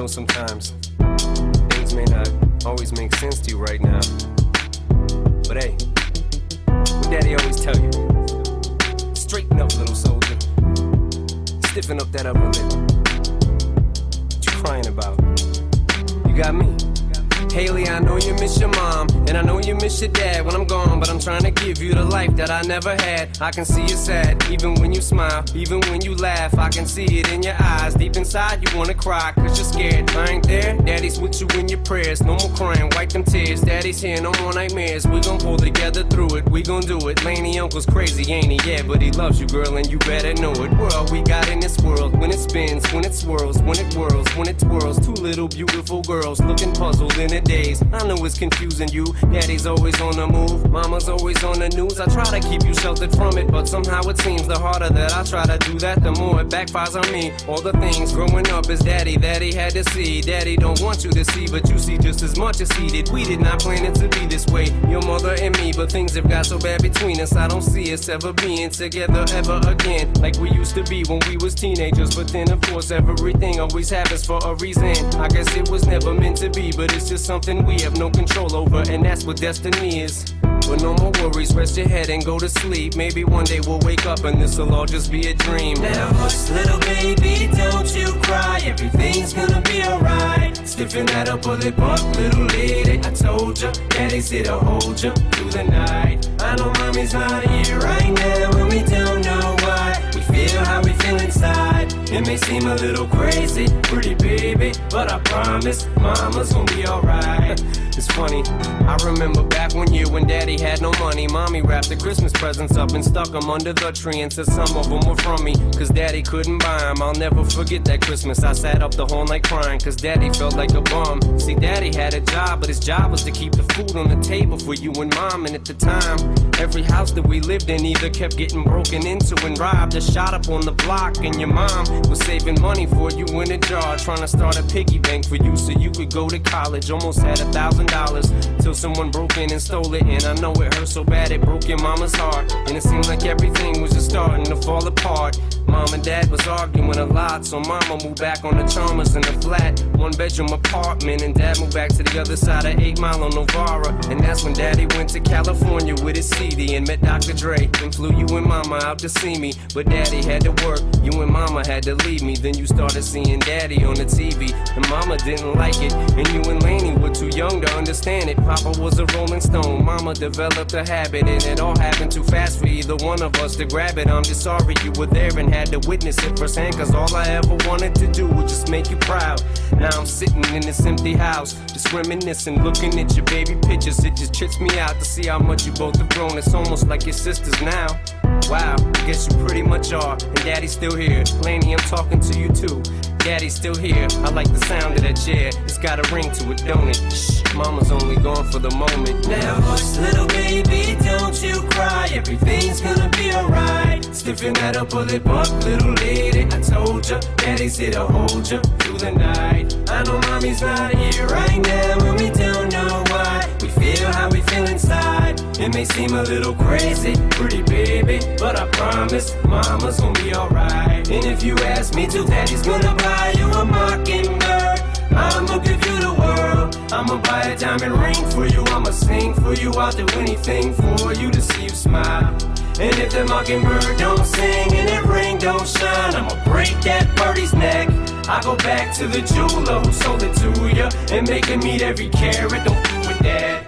sometimes things may not always make sense to you right now. But hey, what Daddy always tell you, straighten up, little soldier. Stiffen up that upper lip. What you crying about? You got me. Haley, I know you miss your mom, and I know you miss your dad when I'm gone, but I'm trying to give you the life that I never had. I can see you sad, even when you smile, even when you laugh. I can see it in your eyes, deep inside you wanna cry, cause you're scared. I ain't there, Daddy's with you in your prayers. No more crying, wipe them tears. Daddy's here, no more nightmares. We gon' pull together through it, we gon' do it. Laney uncle's crazy, ain't he? Yeah, but he loves you, girl, and you better know it. We're all we got in this world, when it spins, when it swirls, when it whirls, when it twirls. Two little beautiful girls looking puzzled in it days. I know it's confusing you. Daddy's always on the move, mama's always on the news. I try to keep you sheltered from it, but somehow it seems the harder that I try to do that, the more it backfires on me. All the things growing up as Daddy that he had to see, Daddy don't want you to see, but you see just as much as he did. We did not plan it to be this way, your mother and me, but things have got so bad between us. I don't see us ever being together ever again, like we used to be when we was teenagers. But then of course everything always happens for a reason. I guess it was never meant to be, but it's just something we have no control over, and that's what destiny is. But no more worries, rest your head and go to sleep. Maybe one day we'll wake up and this'll all just be a dream. Now hush, little baby, don't you cry. Everything's gonna be alright. Stiffen that upper lip up, little lady. I told ya, Daddy's here to hold ya through the night. I know mommy's not here right now, and we don't know why. We feel how we feel inside. It may seem a little crazy, pretty baby, but I promise mama's gonna be alright. It's funny, I remember back one year when Daddy had no money. Mommy wrapped the Christmas presents up and stuck them under the tree and said some of them were from me, cause Daddy couldn't buy them. I'll never forget that Christmas. I sat up the whole night crying, cause Daddy felt like a bum. See, Daddy had a job, but his job was to keep the food on the table for you and Mom. And at the time, every house that we lived in either kept getting broken into and robbed or shot up on the block. And your mom was saving money for you in a jar, trying to start a piggy bank for you so you could go to college. Almost had $1,000 till someone broke in and stole it. And I know it hurt so bad it broke your mama's heart, and it seemed like everything was just starting to fall apart. Mom and Dad was arguing a lot, so Mama moved back on the Chalmers in a flat, one-bedroom apartment, and Dad moved back to the other side of 8 Mile on Novara. And that's when Daddy went to California with his CD and met Dr. Dre, and flew you and Mama out to see me. But Daddy had to work, you and Mama had to leave me. Then you started seeing Daddy on the TV, and Mama didn't like it, and you and Laney were too young to understand it. Papa was a Rolling Stone, Mama developed a habit, and it all happened too fast for either one of us to grab it. I'm just sorry you were there and had to witness it firsthand, cause all I ever wanted to do was just make you proud. Now I'm sitting in this empty house, just reminiscing, looking at your baby pictures. It just trips me out to see how much you both have grown. It's almost like your sisters now. Wow, I guess you pretty much are, and Daddy's still here. Laney, I'm talking to you too. Daddy's still here, I like the sound of that chair. It's got a ring to it, don't it? Shh, Mama's only gone for the moment. Now hush, little baby, don't you cry. Everything's gonna be alright. Stiffen that upper lip up, little lady. I told ya, Daddy's here to hold ya through the night. I know mommy's not here right now, and we don't know why. We feel how we feel inside. It may seem a little crazy, pretty baby, but I promise mama's gonna be alright. And if you ask me to, Daddy's gonna buy you a Mockingbird. I'ma give you the world. I'ma buy a diamond ring for you. I'ma sing for you. I'll do anything for you to see you smile. And if the Mockingbird don't sing and that ring don't shine, I'ma break that birdie's neck. I go back to the jeweler who sold it to ya and make him eat every carat. Don't f with that.